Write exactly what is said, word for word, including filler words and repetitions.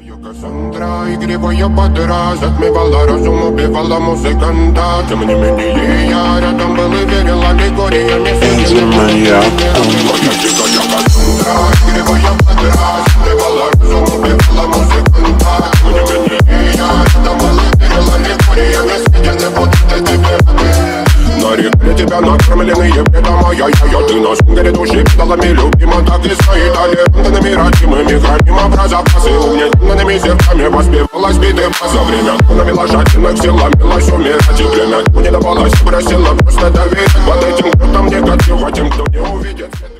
Ее Кассандра, игривая подра, затмевала разум, убивала музыканта. Тем не менее я рядом был и верил аллегориями. Энди Маньяк. Моя дикая Кассандра, игривая подра, затмевала разум, убивала музыканта. Тем не менее я рядом был и верил аллегориями. Съедены будут тебе. Нарекли тебя накормленные бредом, а я-я-я. Ты на сунгаре души педалами любима, так и стоит талентами родимыми. Храним образопасы, угнетенными сердцами воспевалась биты за время. Навела жадных сил, ломилась умирать и время. Не давалась, просила просто доверять под этим, кто там негатив, а тем, кто не увидит.